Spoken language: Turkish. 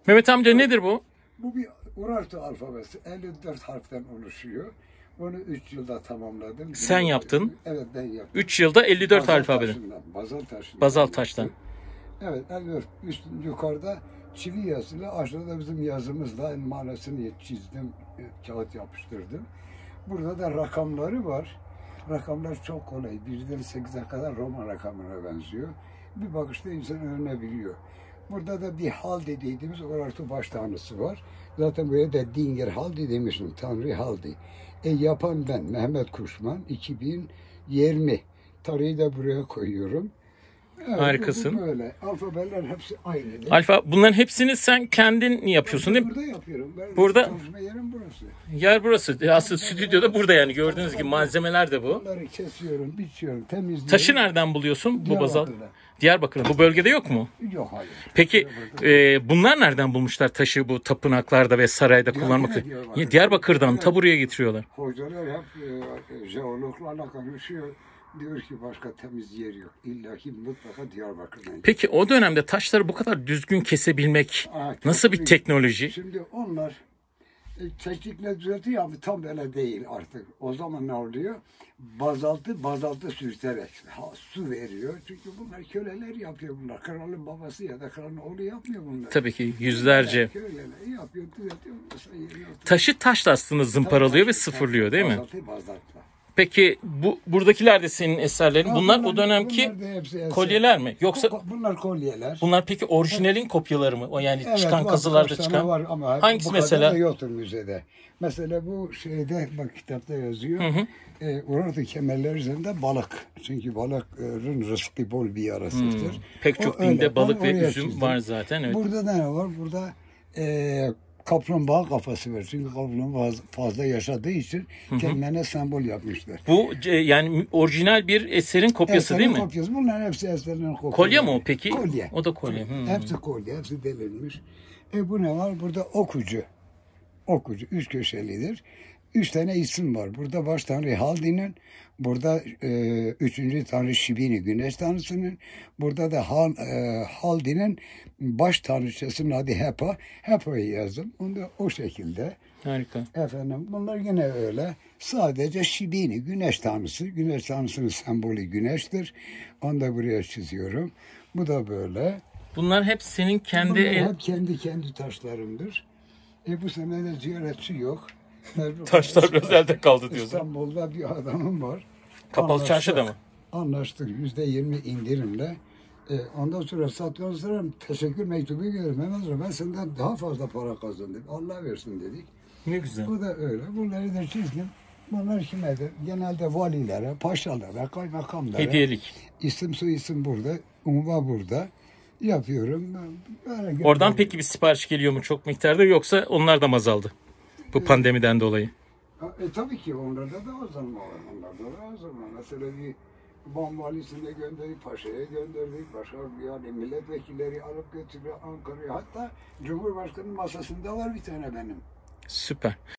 Mehmet amca nedir bu? Bu bir Urartu alfabesi. 54 harften oluşuyor. Bunu 3 yılda tamamladım. Sen yaptın. Evet, ben yaptım. 3 yılda 54 alfabeden. Bazalt taşından. Bazalt taştan. Evet, 54. Yukarıda çivi yazılı. Aşağıda bizim yazımızla manasını çizdim. Kağıt yapıştırdım. Burada da rakamları var. Rakamlar çok kolay. 1'den 8'e kadar Roma rakamına benziyor. Bir bakışta insan öğrenebiliyor. Burada da bir Haldi dediğimiz Urartu baş tanrısı var. Zaten buraya da Dinger Haldi demişim. Tanrı Haldi. Yapan ben Mehmet Kuşman. 2020. Tarihi de buraya koyuyorum. Evet, Harikasın. Bu böyle. Alfabeler hepsi aynı. Bunların hepsini sen kendin yapıyorsun değil mi? Burada yapıyorum. Burada. Çalışma yerim burası. Yer burası. Aslında stüdyo da burada yani. Gördüğünüz gibi malzemeler de bu. Bunları kesiyorum, biçiyorum, temizliyorum. Taşı nereden buluyorsun bu bazalt? Diyarbakır'da. Diyarbakır'da. Bu bölgede yok mu? Yok, hayır. Peki bunlar nereden bulmuşlar taşı bu tapınaklarda ve sarayda kullanmak? Diyarbakır'dan ta buraya getiriyorlar. Hocalar hep jeologlarla konuşuyor. Diyor ki başka temiz yer yok. İlla ki mutlaka Diyarbakır'dan. Peki o dönemde taşları bu kadar düzgün kesebilmek nasıl bir teknoloji? Şimdi onlar teknikle düzeltiyor ama tam böyle değil artık. O zaman ne oluyor? Bazaltı sürterek su veriyor. Çünkü bunlar köleler yapıyor bunlar. Kralın babası ya da kralın oğlu yapmıyor bunlar. Tabii ki yüzlerce. Köleler yapıyor, düzeltiyor. Taşı taşla aslında zımparalıyor ve sıfırlıyor değil mi? Bazaltla. Peki buradakiler de senin eserlerin. Bunlar o dönemki kolyeler mi? Yoksa bunlar kolyeler. bunlar peki orijinalin kopyaları mı? O yani Evet, çıkan var, kazılarda kaç tane çıkan. var ama Hangisi bu kadar mesela? da yoktur müzede. Mesela bu şeyde bak kitapta yazıyor. Urartu kemerleri üzerinde balık. Çünkü balığın rızkı bol bir yarasıdır. Pek çok dinde balık ve üzüm var zaten. Evet. Burada da ne var? Burada kaplumbağa kafası var. Çünkü kaplumbağa fazla yaşadığı için kendine sembol yapmışlar. Bu yani orijinal bir eserin kopyası değil mi? Kopyası. Bunların hepsi eserlerin kopyası. Kolye mi o peki? Kolye. O da kolye. Hepsi kolye. Hepsi delinmiş. Bu ne var? Burada okucu. Okucu. 3 köşelidir. 3 tane isim var. Burada baş tanrı Haldi'nin, burada 3. tanrı Şibini güneş tanrısının, burada da Haldi'nin baş tanrıçasının adı Hepa. Hepa'yı yazdım. Onu da o şekilde. Harika. Efendim bunlar yine öyle. Sadece Şibini güneş tanrısı. Güneş tanrısının sembolü güneştir. Onu da buraya çiziyorum. Bu da böyle. Bunlar hep senin kendi hep kendi taşlarımdır. Bu sene de ziyaretçi yok. taşlar biraz elde kaldı diyorsun. İstanbul'da bir adamım var. Kapalı çarşıda mı? Anlaştık %20 indirimle. Ondan sonra sattıktan sonra teşekkür mektubu gelirim. Hemen ben senden daha fazla para kazandım. Allah versin dedik. Ne güzel. Bu da öyle. Bunları da çizdim. Bunlar kimedir? Genelde valilere, paşalara, kaymakamlara. Hediyelik. İsim soyisim burada. Umuma burada. Yapıyorum. Oradan peki bir sipariş geliyor mu çok miktarda yoksa onlar da mı azaldı? Bu pandemiden dolayı. Tabii ki onlarda da azalma var. Onlarda da azalma. Mesela bir Van valisine gönderdik, paşaya gönderdik. Başka yani milletvekilleri alıp götürüyor Ankara'ya. Hatta Cumhurbaşkanı'nın masasında var bir tane benim. Süper.